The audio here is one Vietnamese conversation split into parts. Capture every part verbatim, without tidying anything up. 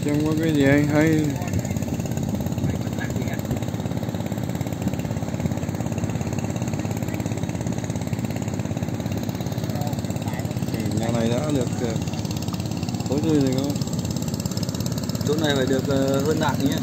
Xem có cái gì hay hay. Nhà này đã được tối tươi rồi không? Chỗ này phải được hơn đạn nhé.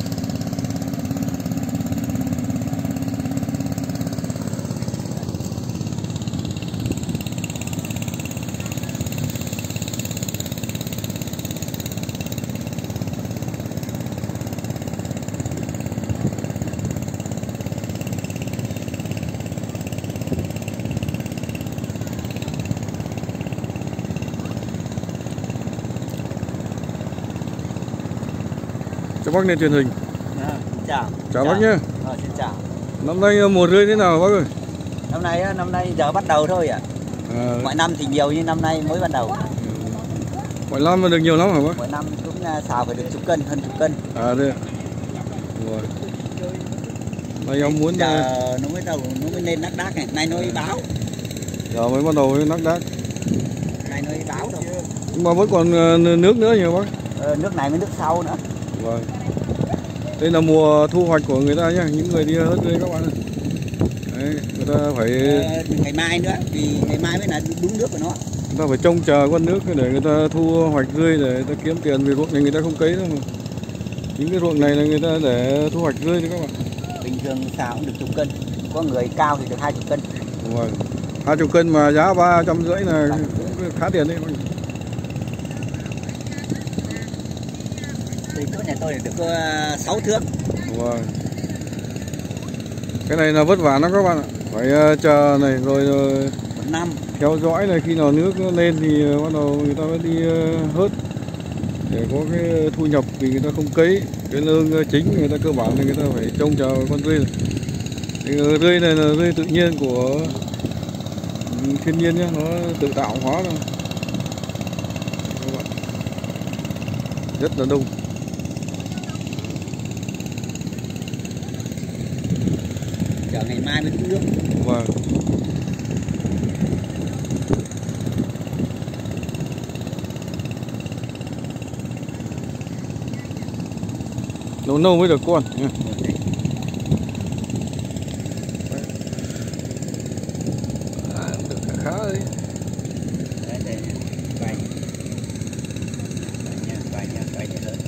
Cho bác lên truyền hình. À, chào. Chào bác nhé. À, xin chào. Năm nay mùa rươi thế nào bác ơi? Năm nay năm nay giờ bắt đầu thôi ạ. À. À, mọi năm thì nhiều nhưng năm nay mới bắt đầu. Mọi năm mà được nhiều lắm hả bác? Mọi năm cũng xào phải được chục cân, hơn chục cân. À đây ạ. Rồi. Nay ông muốn giờ nó mới đầu nó mới lên nắc đác này, nay nó mới báo. Giờ mới bắt đầu với nắc đác. Nay nó mới báo đâu. Nhưng mà vẫn còn nước nữa nhiều bác. Ờ, nước này mới nước sau nữa. Vâng. Đây là mùa thu hoạch của người ta nhá, những người đi hớt rươi các bạn ơi. Đấy, người ta phải ờ, ngày mai nữa, vì ngày mai mới là đúng nước của nó. Người ta phải trông chờ con nước để người ta thu hoạch rươi để người ta kiếm tiền, vì ruộng này người ta không cấy đâu mà. Những cái ruộng này là người ta để thu hoạch rươi đấy các bạn. Bình thường xào cũng được chục cân, có người cao thì được hai chục cân. Vâng. Hai chục cân mà giá ba trăm rưỡi là cũng khá tiền đấy. Thì chỗ nhà tôi được có sáu thước. Vâng. Cái này là vất vả lắm các bạn ạ. Phải chờ này rồi, rồi năm theo dõi này, khi nào nước nó lên thì bắt đầu người ta mới đi hớt để có cái thu nhập, vì người ta không cấy. Cái lương chính người ta cơ bản thì người ta phải trông chờ con rươi này. Thì rươi này là rươi tự nhiên của thiên nhiên nhé, nó tự tạo hóa thôi. Các bạn. Rất là đông. Chờ ngày mai mới đúng nước. Vâng. Lâu lâu mới được con nha. À, được khá khá đấy. Đây, đây, quay. Quay nha, quay nha, quay nha hơn.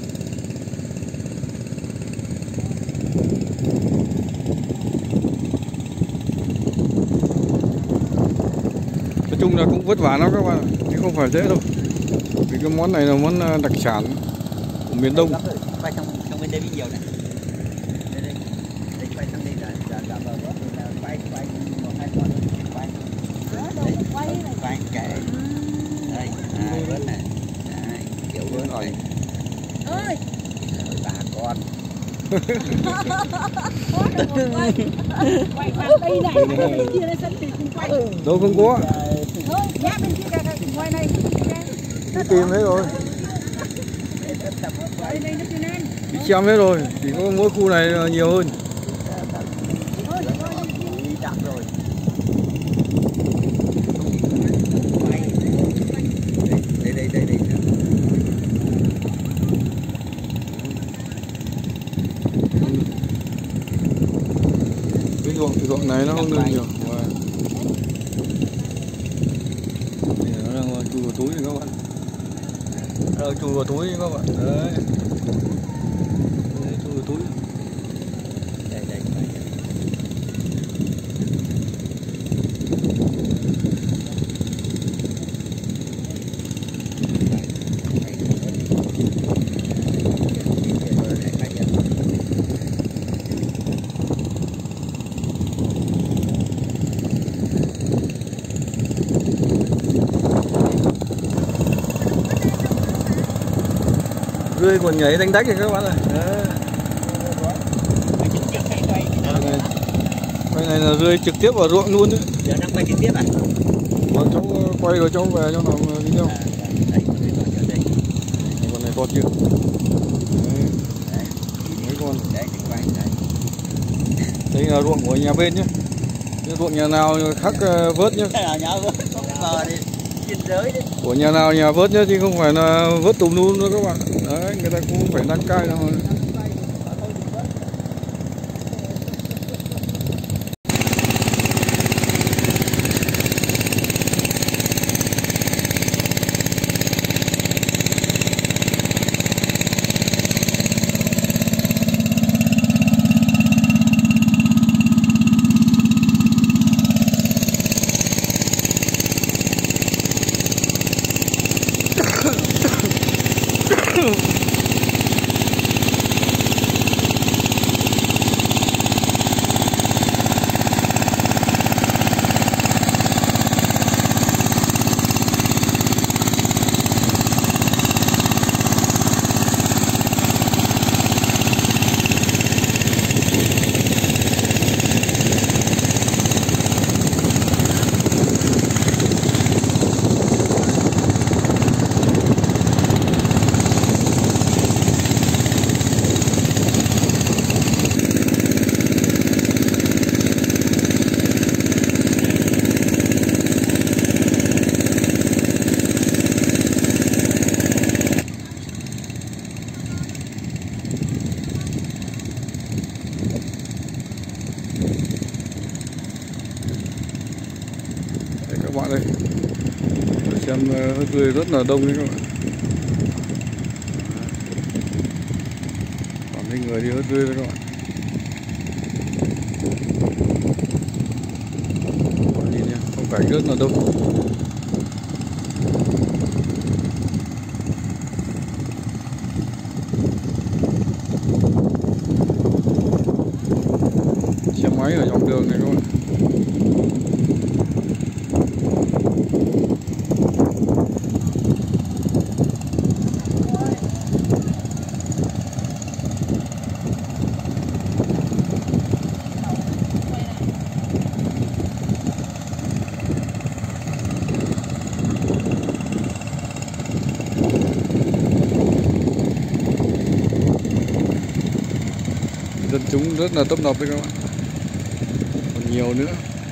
Nói chung là cũng vất vả lắm các bạn ạ, chứ không phải dễ đâu. Vì cái món này là món đặc sản của miền Đông. Quay trong trong bên đây bị nhiều này. Đây đây. Đây quay sang đây là là là bờ bớt là quay quay một hai con quay. Đấy, quay quay kệ. Đây, à, bớt này. Đấy, kiểu bớt rồi. Ơi. Bà con. Quay sang đây này, bên kia đây sân thì cùng quay. Đâu không có. Thôi, nhá bên kia kìa, quay này. Đi tìm hết rồi. Đi xem hết rồi, chỉ có mỗi khu này là nhiều hơn. Chạm rồi. Đây đây đây đây. Cái ruộng cái ruộng này nó không được nhiều. Wow. Đây nó đang chui vào túi này các bạn. Nó chui vào túi các bạn. Đấy. Đấy, chui vào túi. Đây đây. Rươi còn nhảy đánh đách này các bạn ơi. Đấy. Cái này là rươi trực tiếp vào ruộng luôn đấy. Giờ đang quay trực tiếp à? Còn cháu quay rồi cháu về cho làm video. À, đây, đây. Con này to chưa? Đấy. Đấy. Mấy con. Đấy, quay đấy. Đây là ruộng của nhà bên nhé. Cái ruộng nhà nào khác vớt nhé. Nhà vớt bờ đi. biên giới đấy. Của nhà nào nhà vớt nhá, chứ không phải là vớt tùm lum nữa các bạn. Đấy, người ta cũng phải đăng cai thôi. Đấy các bạn ơi, để xem hơi tươi rất là đông đấy các bạn. Còn mấy người đi hơi tươi đấy các bạn. Còn nhìn nha, phong cảnh rất là đông. Xe máy ở dọc đường này các bạn. Dân chúng rất là tấp nập đấy các bạn, còn nhiều nữa.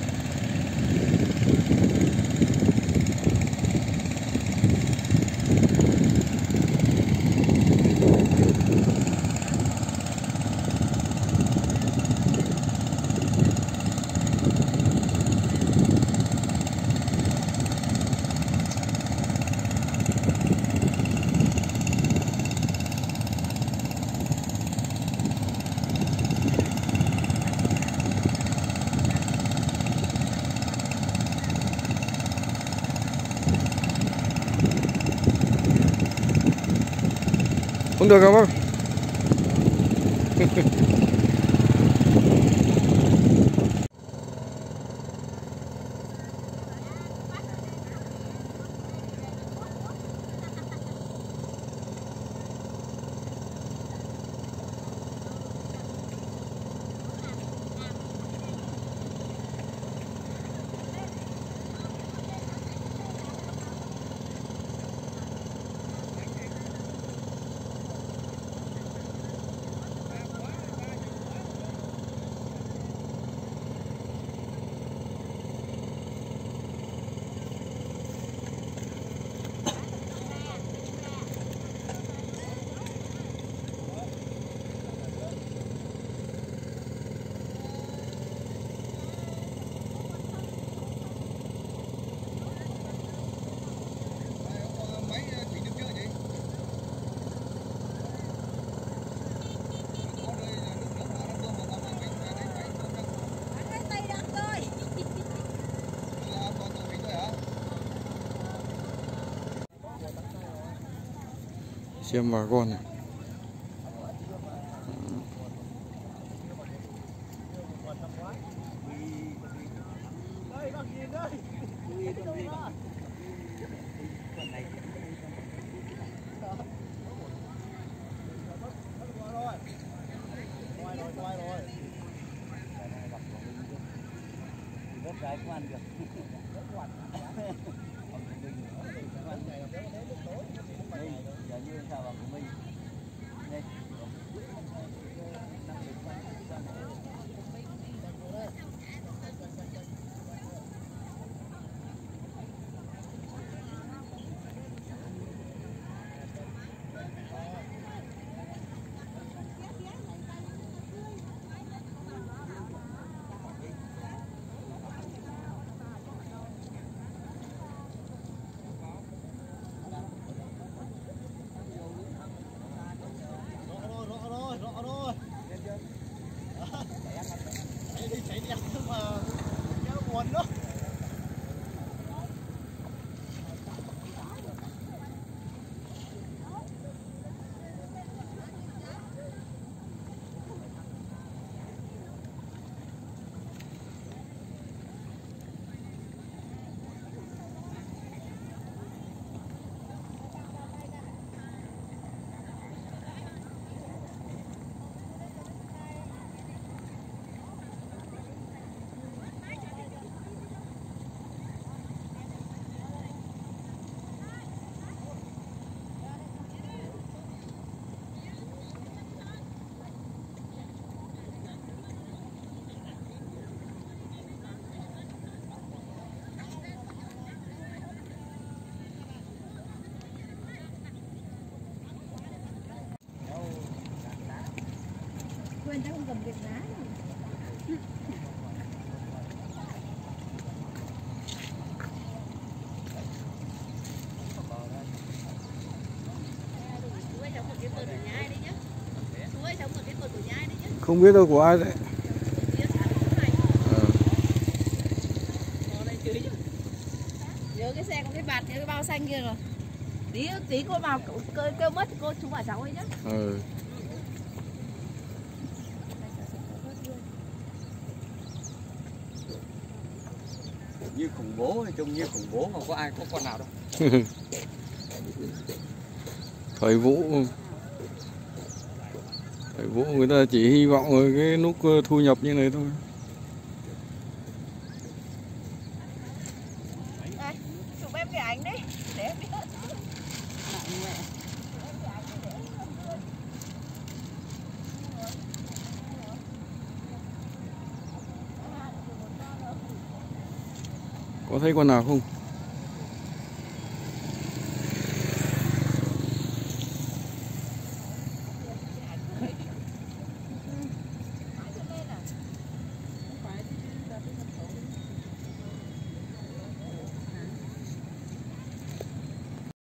Không được không? Xem bà con này. bên chắc không cầm việc lá. Không biết đâu của ai đấy. Nhớ cái xe có cái bạt cái bao xanh kia rồi. Tí tí cô vào kêu, kêu mất cô chú bảo cháu ấy nhá. Ừ. Như khủng bố, trông như khủng bố mà có ai có con nào đâu. Thời vụ Thời vụ người ta chỉ hy vọng ở cái lúc thu nhập như này thôi. Đây, chụp em cái ảnh đấy để em biết. Có thấy con nào không?